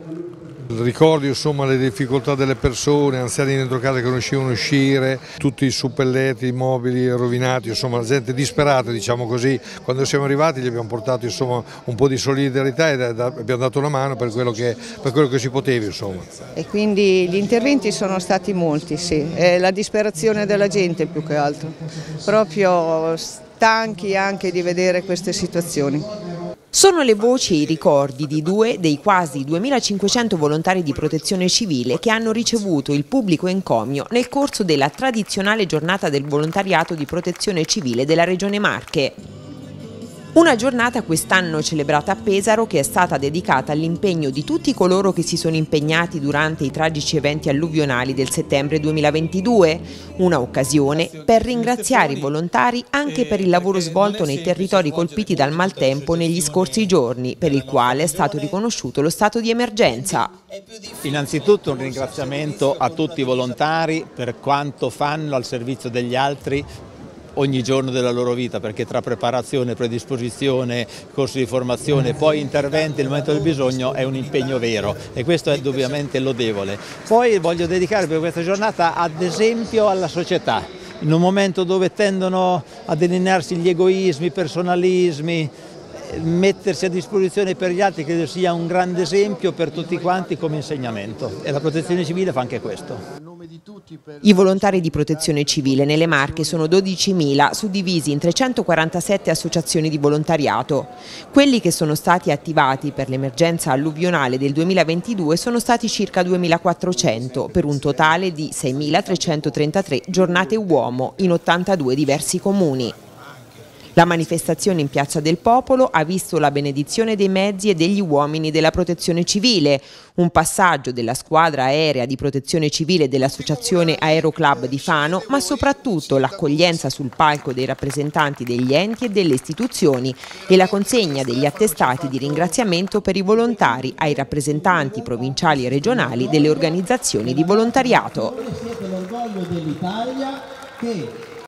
Ricordi insomma le difficoltà delle persone, anziani dentro casa che non riuscivano a uscire, tutti i suppelletti, i mobili rovinati, insomma la gente disperata, diciamo così. Quando siamo arrivati gli abbiamo portato insomma un po' di solidarietà e abbiamo dato una mano per quello che si poteva insomma. E quindi gli interventi sono stati molti, sì, è la disperazione della gente più che altro, proprio stanchi anche di vedere queste situazioni. Sono le voci e i ricordi di due dei quasi 2500 volontari di protezione civile che hanno ricevuto il pubblico encomio nel corso della tradizionale giornata del volontariato di protezione civile della Regione Marche. Una giornata quest'anno celebrata a Pesaro che è stata dedicata all'impegno di tutti coloro che si sono impegnati durante i tragici eventi alluvionali del settembre 2022, una occasione per ringraziare i volontari anche per il lavoro svolto nei territori colpiti dal maltempo negli scorsi giorni, per il quale è stato riconosciuto lo stato di emergenza. Innanzitutto un ringraziamento a tutti i volontari per quanto fanno al servizio degli altri ogni giorno della loro vita, perché tra preparazione, predisposizione, corsi di formazione e poi interventi nel momento del bisogno è un impegno vero e questo è indubbiamente lodevole. Poi voglio dedicare per questa giornata ad esempio alla società, in un momento dove tendono a delinearsi gli egoismi, i personalismi, mettersi a disposizione per gli altri credo sia un grande esempio per tutti quanti come insegnamento e la protezione civile fa anche questo. I volontari di protezione civile nelle Marche sono 12.000, suddivisi in 347 associazioni di volontariato. Quelli che sono stati attivati per l'emergenza alluvionale del 2022 sono stati circa 2.400, per un totale di 6.333 giornate uomo in 82 diversi comuni. La manifestazione in Piazza del Popolo ha visto la benedizione dei mezzi e degli uomini della protezione civile, un passaggio della squadra aerea di protezione civile dell'Associazione Aeroclub di Fano, ma soprattutto l'accoglienza sul palco dei rappresentanti degli enti e delle istituzioni e la consegna degli attestati di ringraziamento per i volontari ai rappresentanti provinciali e regionali delle organizzazioni di volontariato.